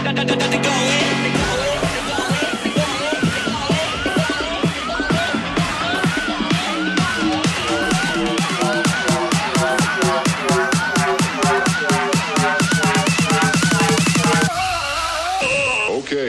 Okay.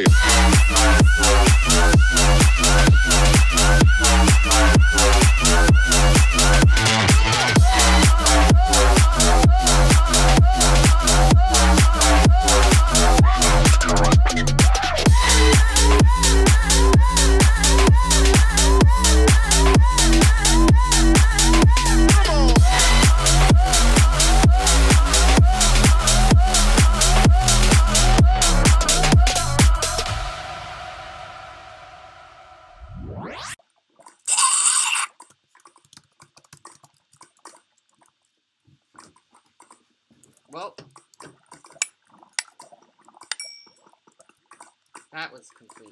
Well, that was complete.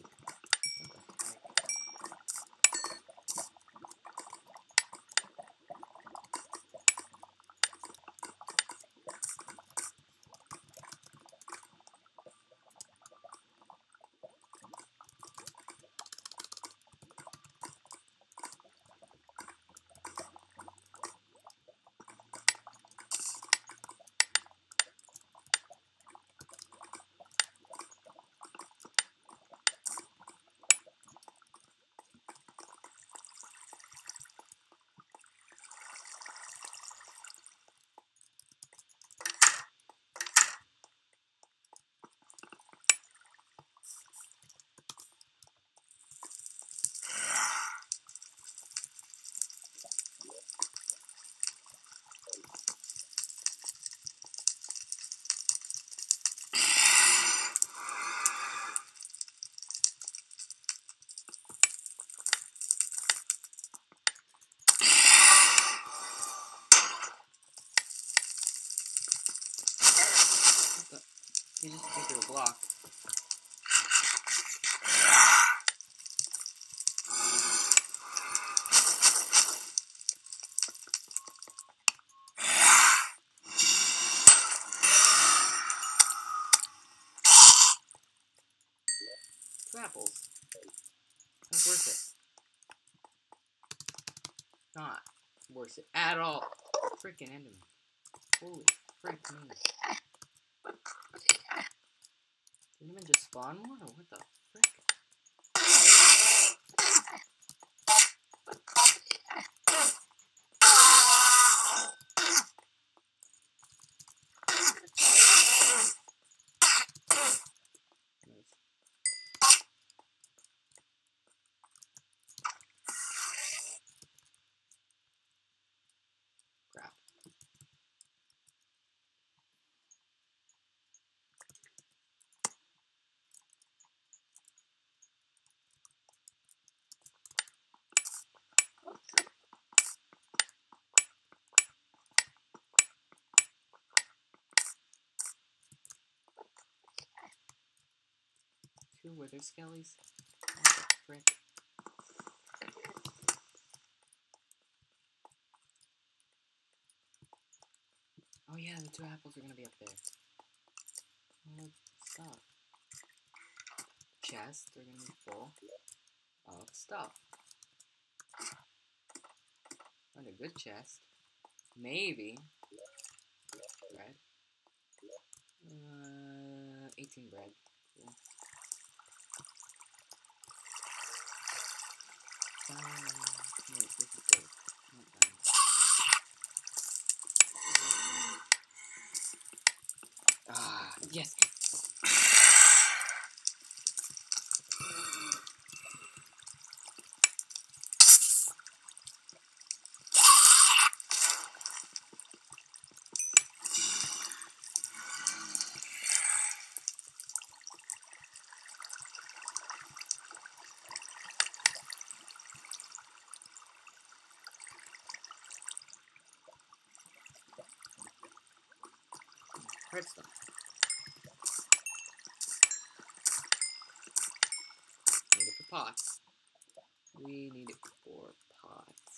You just came through a block. Two apples. That's worth it. Not worth it at all. Freaking enderman. Holy frick me. Didn't even just spawn one, or what the frick? Crap. Two wither skellies? What the frick? Oh yeah, the two apples are gonna be up there. All the stuff. Chests are gonna be full of stuff. Find a good chest. Maybe. Bread. 18 bread. Cool. Wait, this is good. Not done. Ah, yes. Redstone. Need it for pots. We need it for pots.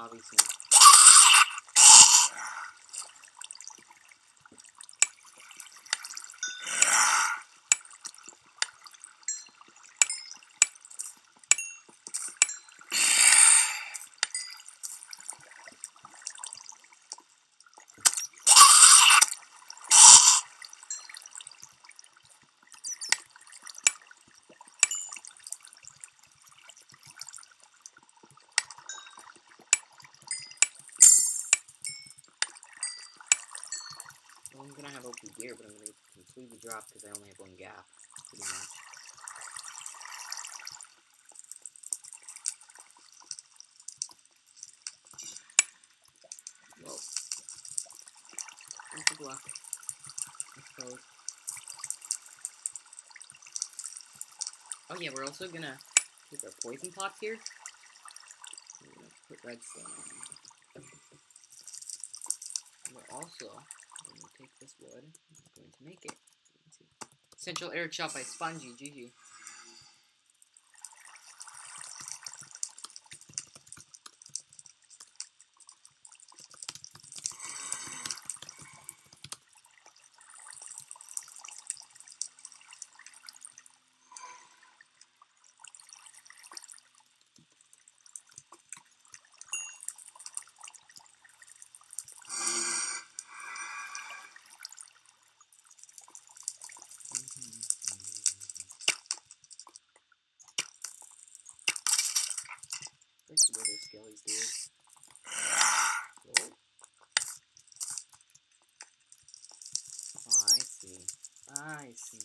lobby soon. Well, I'm gonna have OP gear, but I'm gonna completely drop because I only have one gap, pretty much. Whoa. That's a block, I suppose. Oh yeah, we're also gonna keep our poison pots here. We're gonna put redstone on. We're also going to take this wood and we're going to make it. Central Air Chop by Spongy, GG. Let's see what those skellies do. Oh. Oh, I see. I see.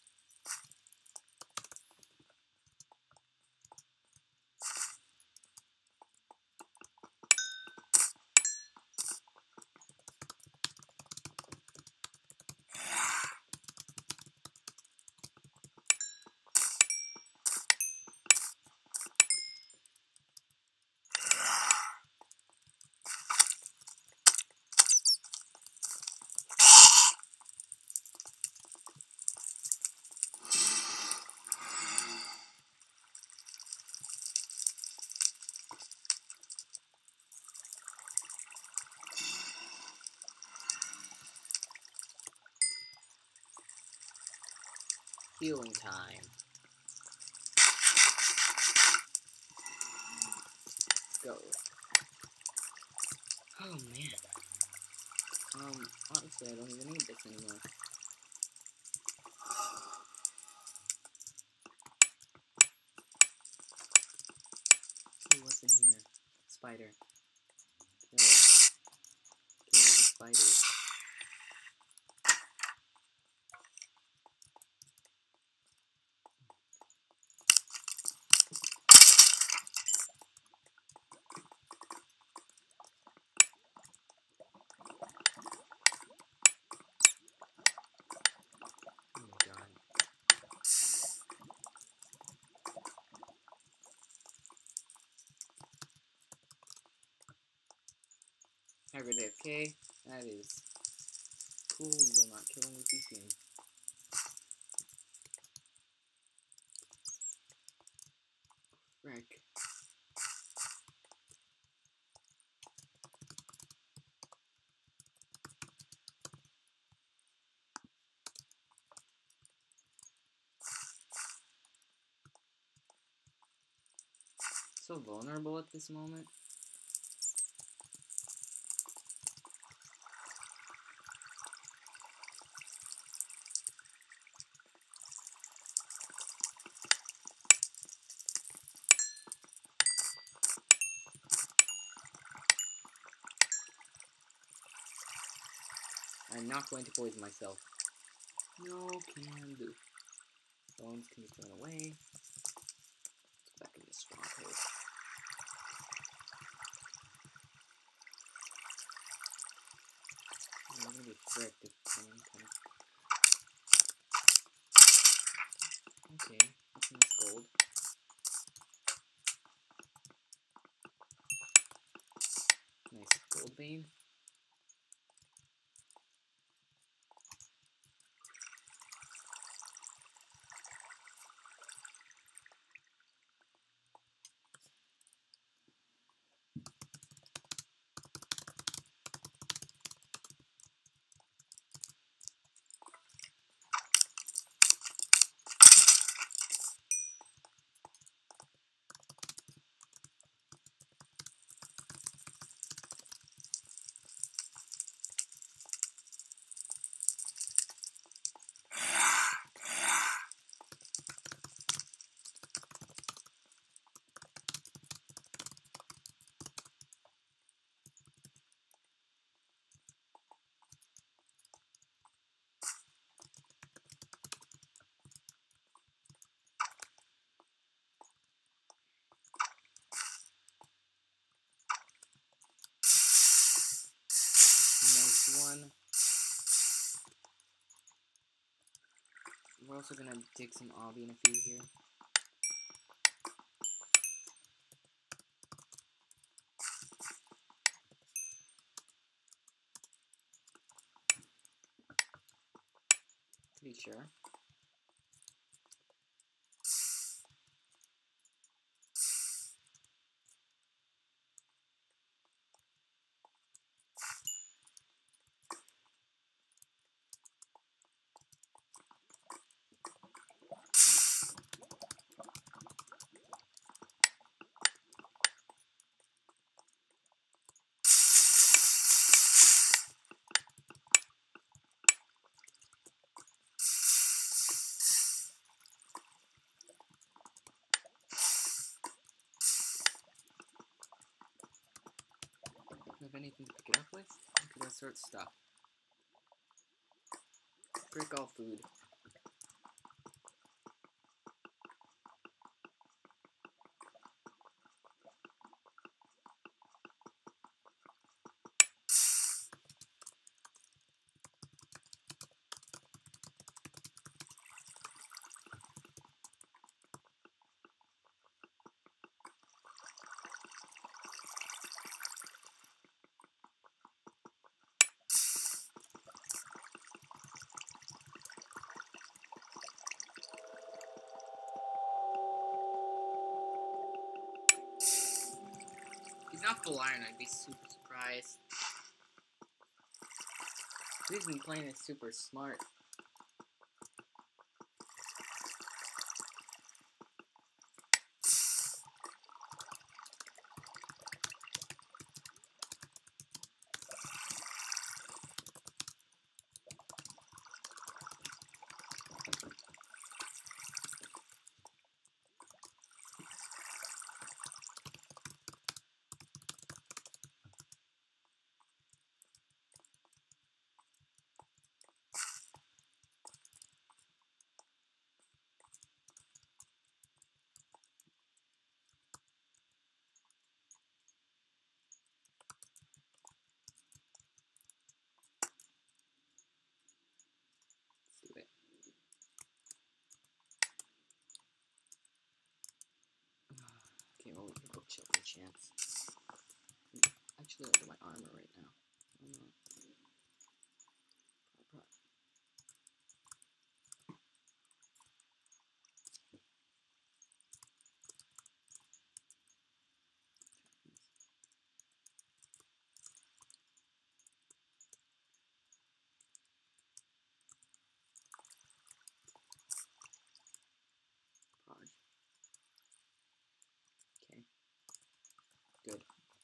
Healing time. Let's go. Oh man. Honestly, I don't even need this anymore. Ooh, what's in here? Spider. Kill it. Kill it with spiders. Oh my god. Hybrid AFK. That is cool. We will not kill him with you soon. Frick. So vulnerable at this moment. I'm not going to poison myself. No can do. Bones can be thrown away. Let's go back into stronghold. I'm gonna be fricked if someone comes. Okay, that's nice gold. Nice gold vein. There's one. We're also gonna dig some obby in a few here. Pretty sure. Do you have anything to pick it up with? Okay, that sort of stuff. Break all food. He's not full iron, I'd be super surprised. He's been playing it super smart. Okay, well, we can go chill for a chance. Actually, I'll do my armor right now. Okay. Good.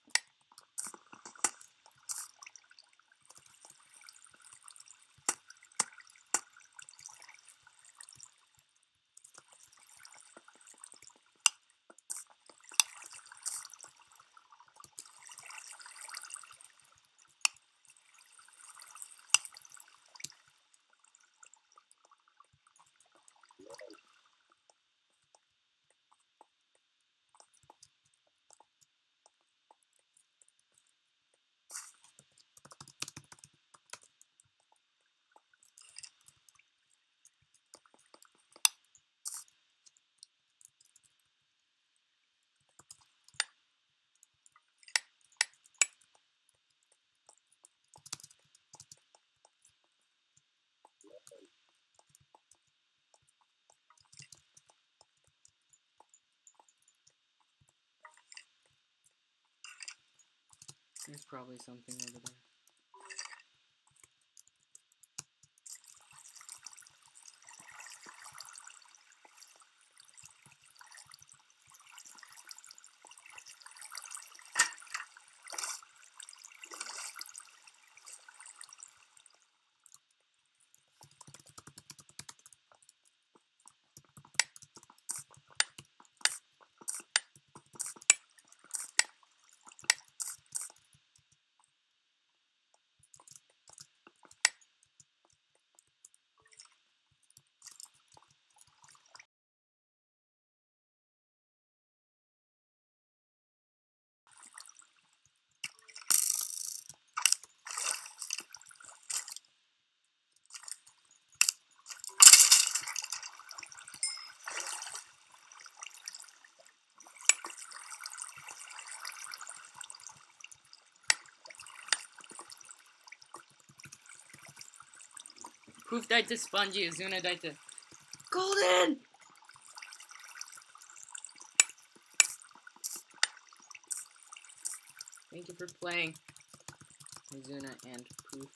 There's probably something over there. Poof died to Spongy. Azuna died to Golden! Thank you for playing, Azuna and Poof.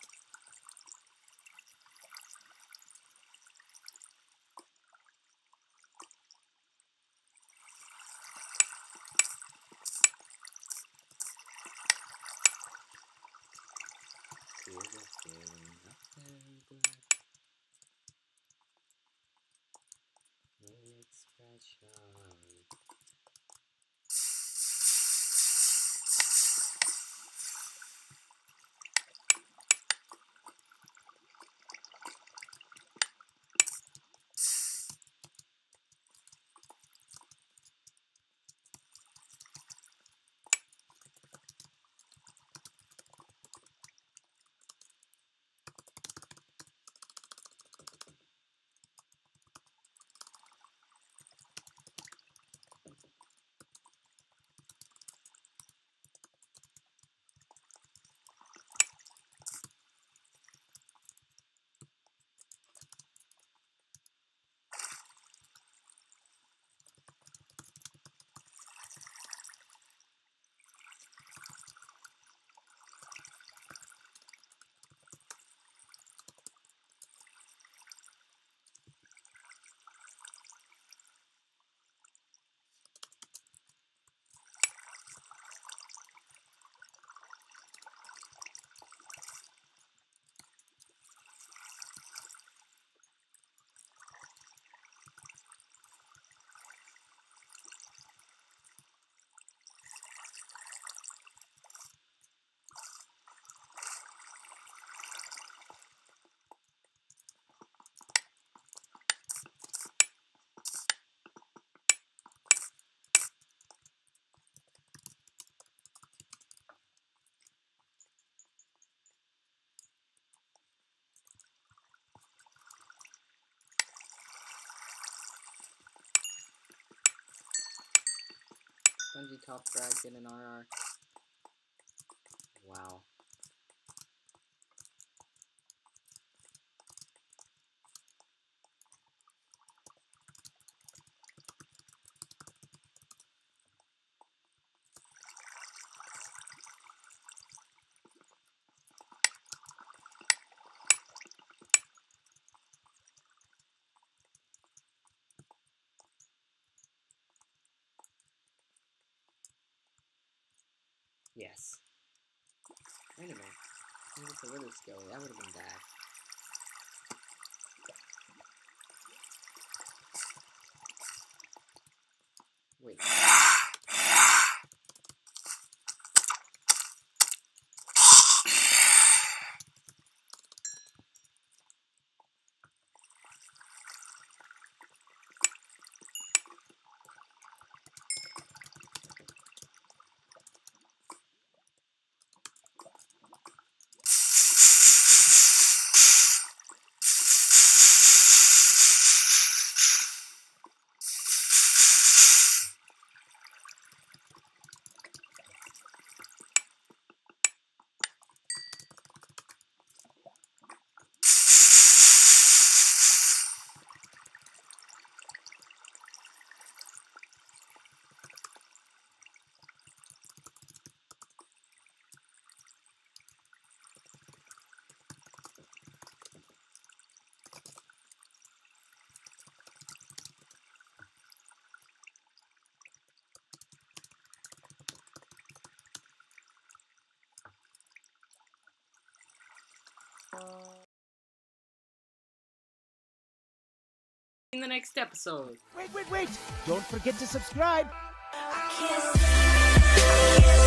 Spongy top frag, get an RR. Wow. Yes. Wait a minute. I think it's a little scary. That would have been bad. Wait. In the next episode. Wait! Don't forget to subscribe. I can't